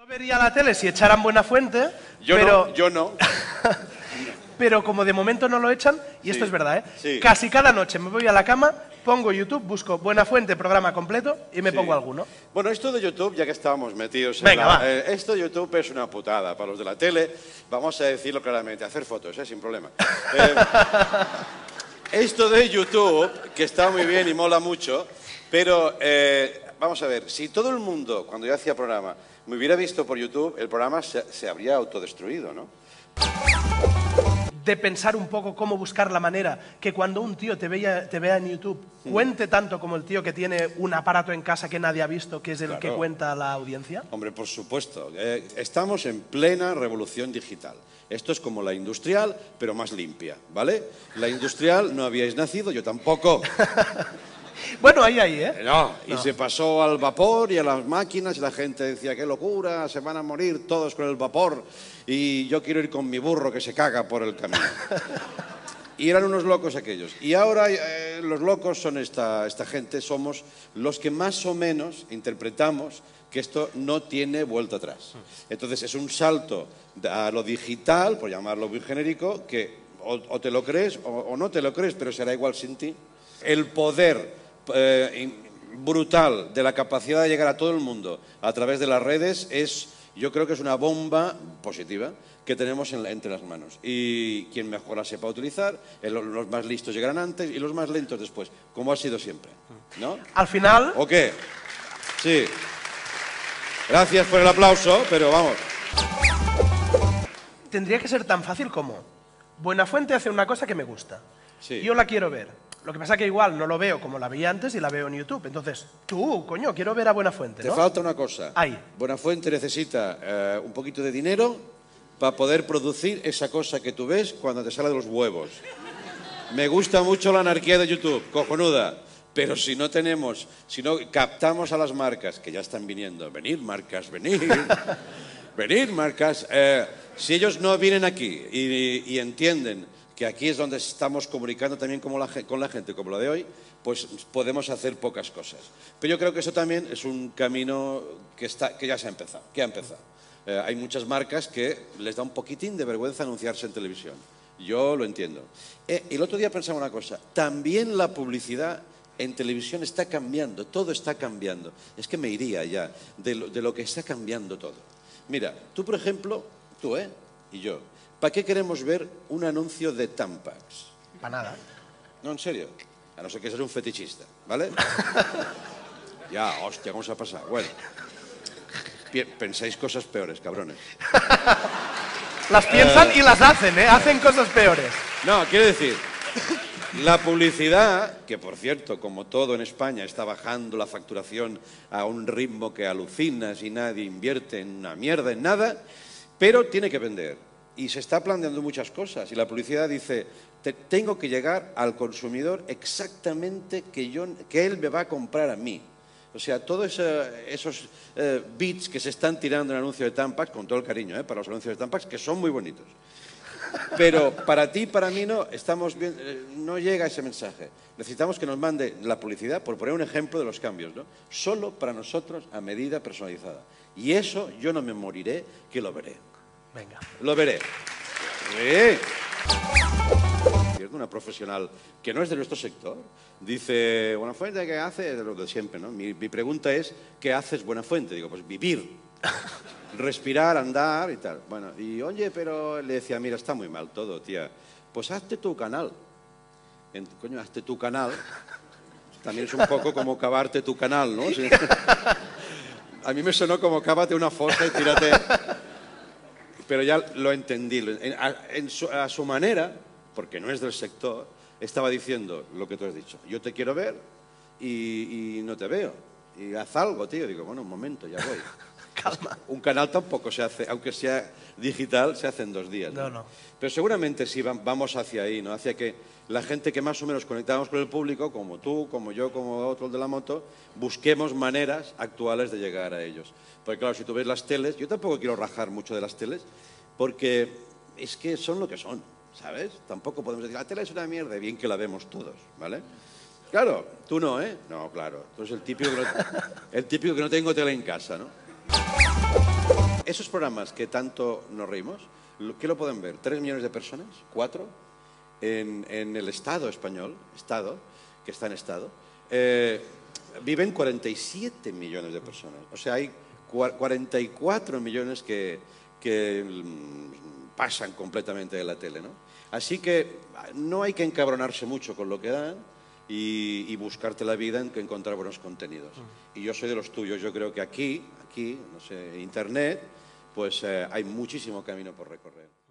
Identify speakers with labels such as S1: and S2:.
S1: No vería la tele si echaran Buenafuente,
S2: Yo
S1: pero...
S2: no, yo no.
S1: Pero como de momento no lo echan, y esto
S2: Sí,
S1: es verdad,
S2: sí.
S1: casi cada noche me voy a la cama, pongo YouTube, busco Buenafuente, programa completo, y me pongo alguno.
S2: Bueno, esto de YouTube, ya que estábamos metidos
S1: Venga, va.
S2: esto de YouTube es una putada para los de la tele. Vamos a decirlo claramente, hacer fotos, sin problema. Esto de YouTube, que está muy bien y mola mucho, pero vamos a ver, si todo el mundo, cuando yo hacía programa, me hubiera visto por YouTube, el programa se habría autodestruido, ¿no?
S1: De pensar un poco cómo buscar la manera que cuando un tío te vea en YouTube cuente tanto como el tío que tiene un aparato en casa que nadie ha visto, que es el que cuenta la audiencia.
S2: Hombre, por supuesto. Estamos en plena revolución digital. Esto es como la industrial, pero más limpia, ¿vale? La industrial no habíais nacido, yo tampoco.
S1: Bueno, ahí, ¿eh?
S2: No, y se pasó al vapor y a las máquinas y la gente decía, qué locura, se van a morir todos con el vapor y yo quiero ir con mi burro que se caga por el camino. Y eran unos locos aquellos. Y ahora los locos son esta gente, somos los que más o menos interpretamos que esto no tiene vuelta atrás. Entonces es un salto a lo digital, por llamarlo muy genérico, que o te lo crees o no te lo crees, pero será igual sin ti. El poder brutal de la capacidad de llegar a todo el mundo a través de las redes yo creo que es una bomba positiva que tenemos entre las manos. Y quien mejor la sepa utilizar, los más listos llegarán antes y los más lentos después, como ha sido siempre, ¿no?
S1: Al final...
S2: ¿O qué? Sí. Gracias por el aplauso, pero vamos.
S1: Tendría que ser tan fácil como Buenafuente hace una cosa que me gusta.
S2: Sí.
S1: Yo la quiero ver. Lo que pasa es que igual no lo veo como la veía antes y la veo en YouTube. Entonces, coño, quiero ver a Buenafuente, ¿no?
S2: Te falta una cosa.
S1: Ahí.
S2: Buenafuente necesita un poquito de dinero para poder producir esa cosa que tú ves cuando te sale de los huevos. Me gusta mucho la anarquía de YouTube, cojonuda. Pero si no captamos a las marcas, que ya están viniendo, venid marcas, venid, venid marcas, si ellos no vienen aquí y entienden que aquí es donde estamos comunicando también con la gente, como lo de hoy, pues podemos hacer pocas cosas. Pero yo creo que eso también es un camino que ya se ha empezado, hay muchas marcas que les da un poquitín de vergüenza anunciarse en televisión. Yo lo entiendo. El otro día pensaba una cosa, también la publicidad en televisión está cambiando, todo está cambiando. Es que me iría ya de lo que está cambiando todo. Mira, tú por ejemplo, tú, y yo, ¿para qué queremos ver un anuncio de Tampax?
S1: Para nada.
S2: No, en serio. A no ser que seas un fetichista, ¿vale? Ya, hostia, ¿cómo se ha pasado? Bueno, pensáis cosas peores, cabrones.
S1: Las piensan y las hacen, ¿eh? Hacen cosas peores.
S2: No, quiero decir, la publicidad, que por cierto, como todo en España, está bajando la facturación a un ritmo que alucinas y nadie invierte en una mierda, en nada, pero tiene que vender. Y se está planteando muchas cosas. Y la publicidad dice, tengo que llegar al consumidor exactamente que él me va a comprar a mí. O sea, todos esos bits que se están tirando en el anuncio de Tampax, con todo el cariño para los anuncios de Tampax, que son muy bonitos. Pero para ti y para mí no llega ese mensaje. Necesitamos que nos mande la publicidad, por poner un ejemplo de los cambios, ¿no? Solo para nosotros, a medida personalizada. Y eso yo no me moriré, que lo veré.
S1: Venga.
S2: Lo veré. Sí. Una profesional que no es de nuestro sector dice, Buenafuente, ¿qué hace? De lo de siempre, ¿no? Mi pregunta es, ¿qué haces Buenafuente? Digo, pues vivir, respirar, andar y tal. Bueno, y oye, pero le decía, mira, está muy mal todo, tía. Pues hazte tu canal. Coño, hazte tu canal. También es un poco como cavarte tu canal, ¿no? Sí. A mí me sonó como cávate una fosa y tírate... Pero ya lo entendí. A su manera, porque no es del sector, estaba diciendo lo que tú has dicho. Yo te quiero ver y no te veo. Y haz algo, tío. Digo, bueno, un momento, ya voy.
S1: Calma.
S2: Un canal tampoco se hace, aunque sea digital, se hace en 2 días.
S1: No.
S2: Pero seguramente sí vamos hacia ahí, ¿no? Hacia que la gente que más o menos conectamos con el público, como tú, como yo, como otros de la moto, busquemos maneras actuales de llegar a ellos. Porque claro, si tú ves las teles, yo tampoco quiero rajar mucho de las teles, porque es que son lo que son, ¿sabes? Tampoco podemos decir, la tele es una mierda, bien que la vemos todos, ¿vale? Claro, tú no, ¿eh? No, claro, tú eres el típico que no tengo tele en casa, ¿no? esos programas que tanto nos reímos, ¿qué lo pueden ver? ¿3 millones de personas? ¿4? En el Estado español, que está en Estado, viven 47 millones de personas. O sea, hay 44 millones que pasan completamente de la tele, ¿no? Así que no hay que encabronarse mucho con lo que dan y buscarte la vida en que encontrar buenos contenidos. Y yo soy de los tuyos. Yo creo que aquí, no sé, Internet, pues hay muchísimo camino por recorrer.